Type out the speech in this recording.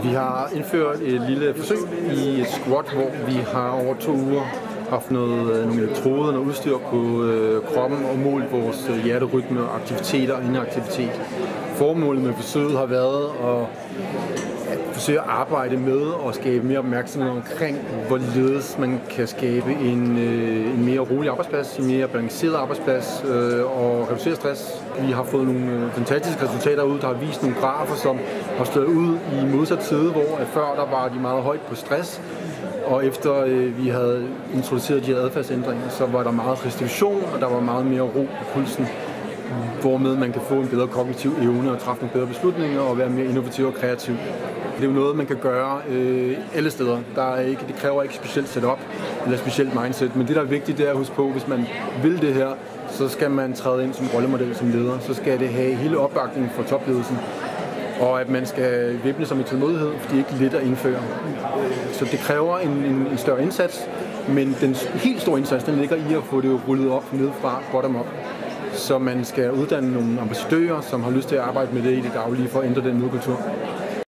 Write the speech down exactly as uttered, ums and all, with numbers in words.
Vi har indført et lille forsøg i et squat, hvor vi har over to uger haft noget, nogle elektroder, noget udstyr på øh, kroppen og målt vores øh, hjerterytme og aktiviteter og inaktivitet. Formålet med forsøget har været at forsøge at arbejde med og skabe mere opmærksomhed omkring, hvorledes man kan skabe en, øh, en mere rolig arbejdsplads, en mere balanceret arbejdsplads øh, og reducere stress. Vi har fået nogle øh, fantastiske resultater ud, der har vist nogle grafer, som har stået ud i modsat side, hvor at før der var de meget højt på stress, og efter øh, vi havde introduceret de her adfærdsændringer, så var der meget restitution, og der var meget mere ro på pulsen, hvormed man kan få en bedre kognitiv evne og træffe nogle bedre beslutninger og være mere innovativ og kreativ. Det er jo noget, man kan gøre øh, alle steder. Der er ikke, det kræver ikke specielt setup eller specielt mindset, men det, der er vigtigt, det er at huske på, hvis man vil det her, så skal man træde ind som rollemodel, som leder. Så skal det have hele opbakningen fra topledelsen, og at man skal væbne sig med tålmodighed, fordi det er ikke let at indføre. Så det kræver en, en, en større indsats, men den helt store indsats, den ligger i at få det rullet op nedefra, bottom up. Så man skal uddanne nogle ambassadører, som har lyst til at arbejde med det i det daglige for at ændre den modkultur.